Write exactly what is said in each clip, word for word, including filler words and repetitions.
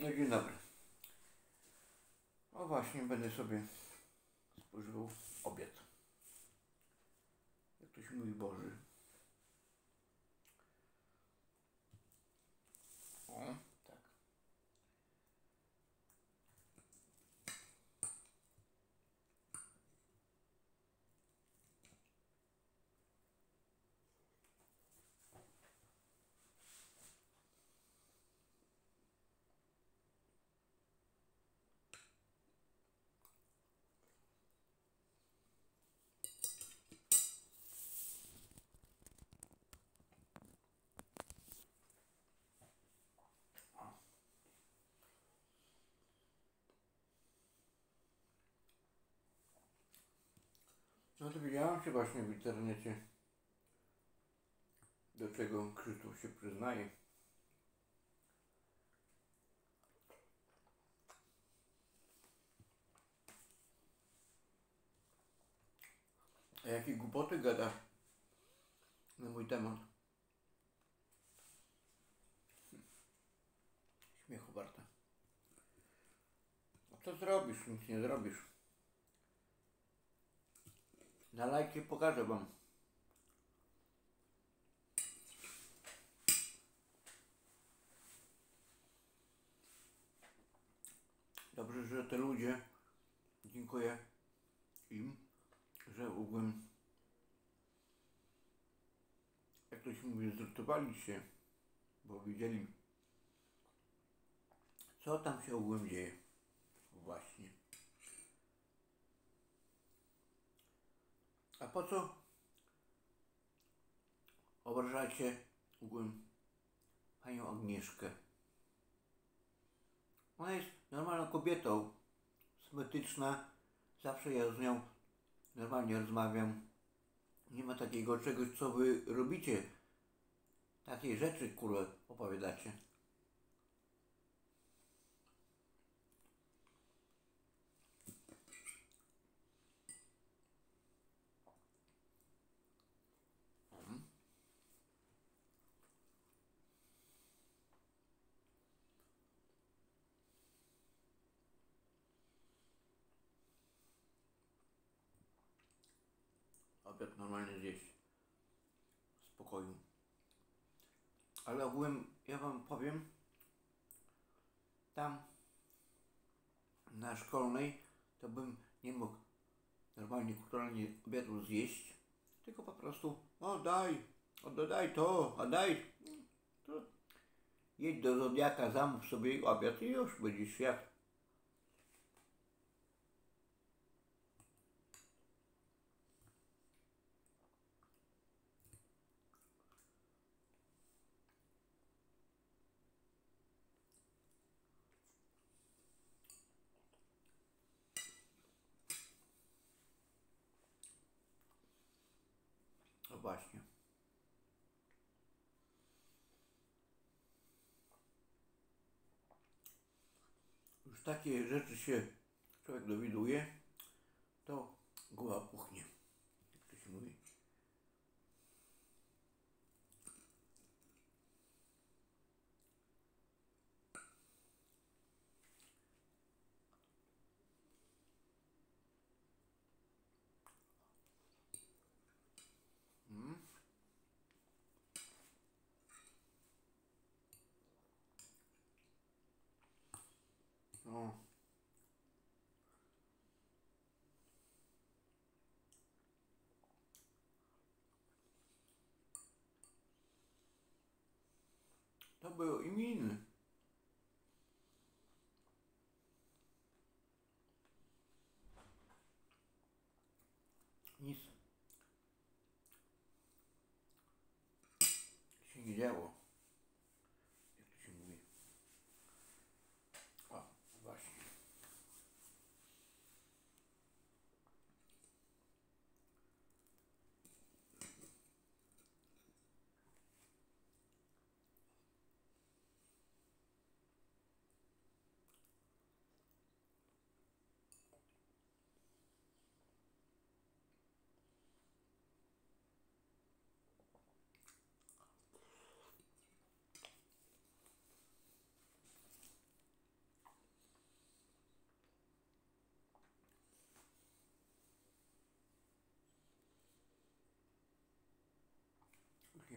No dzień dobry. O właśnie, będę sobie spożywał obiad. Jak to się mówi, Boży. O, tak. No to widziałem się właśnie w internecie, do czego Krzysztof się przyznaje. A jakie głupoty gada na mój temat. Śmiechu warte. A co zrobisz? Nic nie zrobisz. Na lajcie pokażę wam. Dobrze, że te ludzie, dziękuję im, że ogółem, jak to się mówi, zrutowali się, bo widzieli, co tam się ogółem dzieje. Właśnie. A po co obrażacie ogółem panią Agnieszkę? Ona jest normalną kobietą, symetryczna, zawsze ja z nią normalnie rozmawiam. Nie ma takiego czegoś, co wy robicie. Takiej rzeczy, które opowiadacie. Hmm. Obiad normalnie zjeść. W spokoju. Ale ogółem, ja wam powiem, tam na szkolnej to bym nie mógł normalnie, kulturalnie obiadu zjeść, tylko po prostu, o daj, o daj to, a daj, to jedź do Zodiaka, zamów sobie obiad i już będziesz jadł. No właśnie. Już takie rzeczy się człowiek dowiaduje, to głowa puchnie. Jak to się mówi. Hmm? No. To były imieniny. Nic się nie działo. Jak to się mówi. O, właśnie.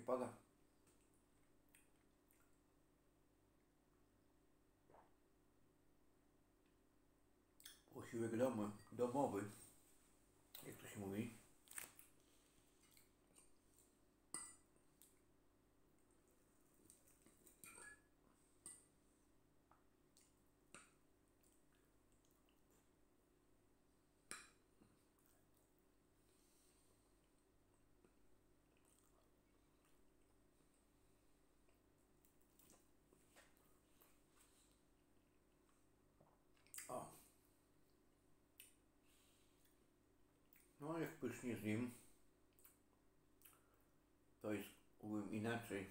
pada. Posiłek domy, domowy, jak to się mówi. O. No jak pysznie z nim, to jest powiem inaczej.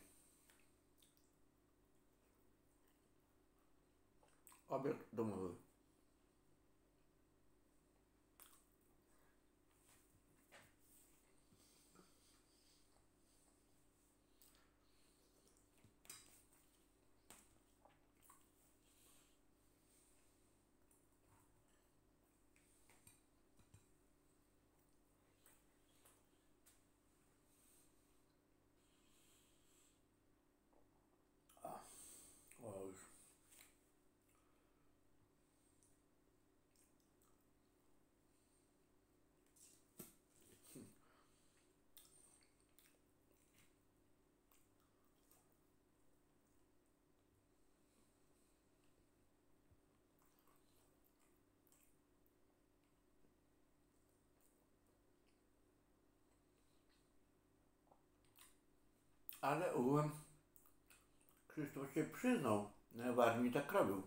Obiad domowy. A, o już. Ale ogółem Krzysztof się przyznał, że w armii tak robił.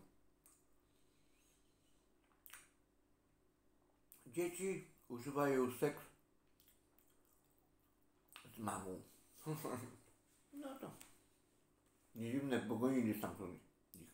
Dzieci używają seks z mamą. No to nie dziwne, bo gonili stamtąd ich.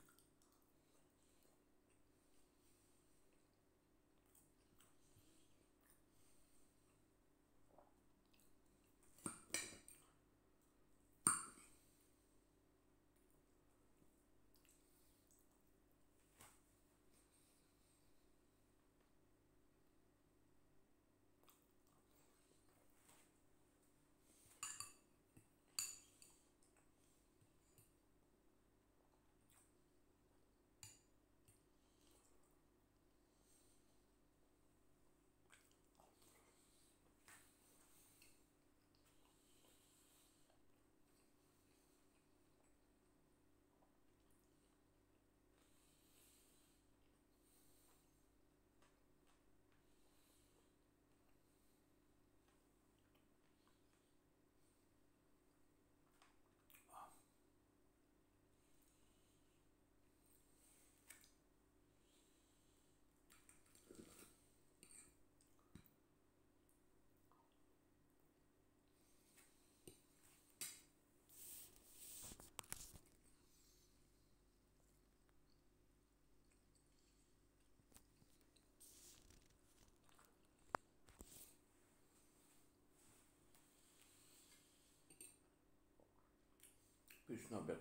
Pyszny obiad.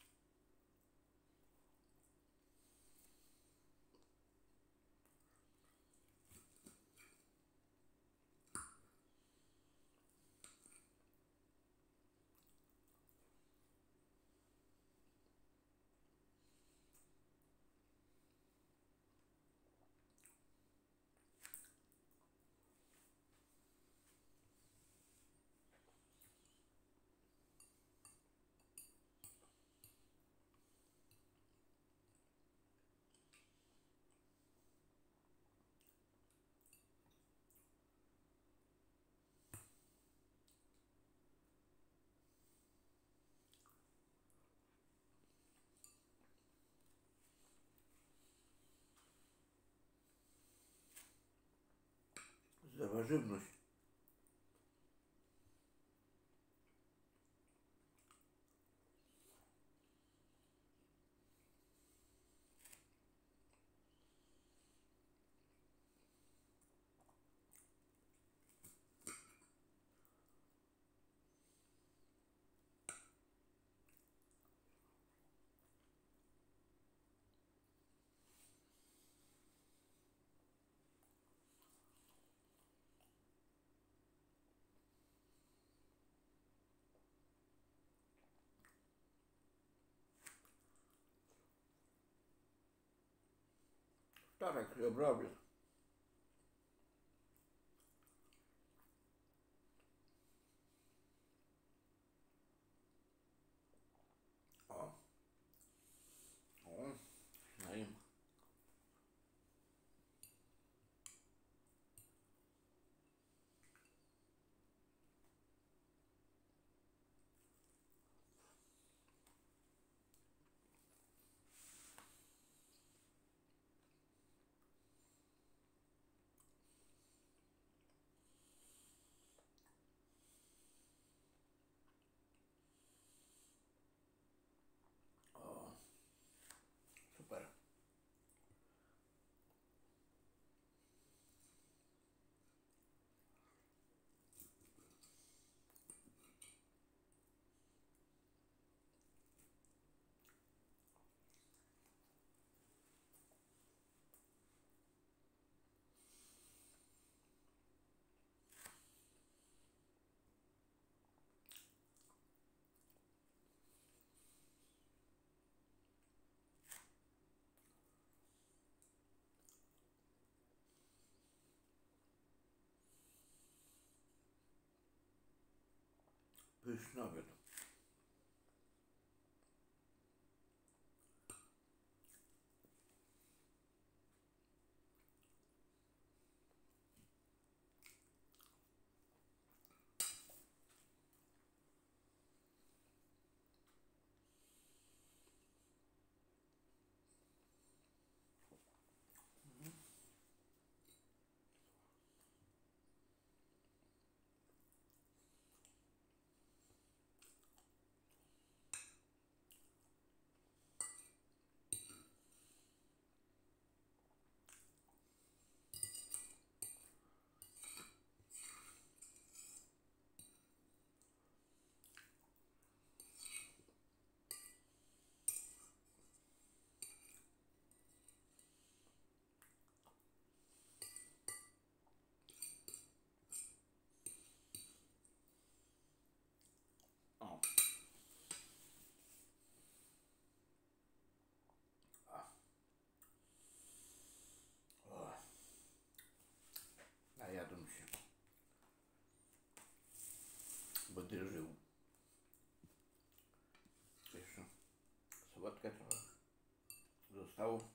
Zdrowa żywność. Wtorek, dobry obiad. O. O. Najem. O. Super. Pyszny obiad. O. O. Najadłem się. Będę żył. Jeszcze sałatkę trochę zostało.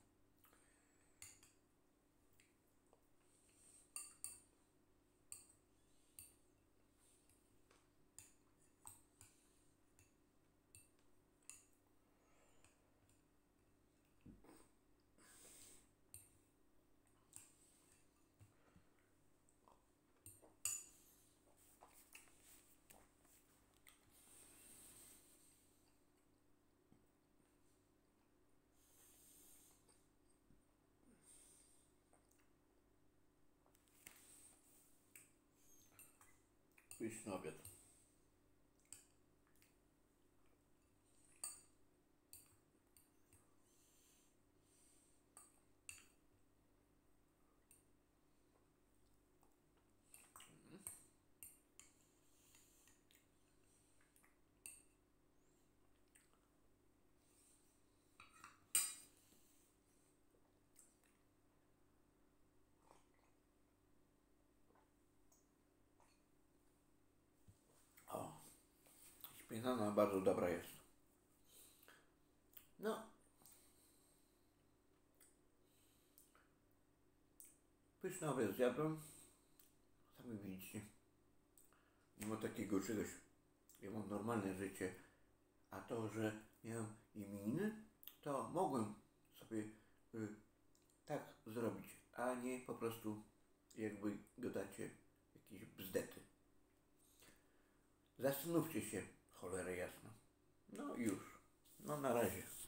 Pyszny obiad. O. Śmietana bardzo dobra jest. No. Pyszny obiad zjadłem. Sami widzicie. Mimo takiego czegoś. Ja mam normalne życie. A to, że miałem imieniny, to mogłem sobie y, tak zrobić, a nie po prostu jakby gadacie jakieś bzdety. Zastanówcie się, cholera jasna. No już. No na razie.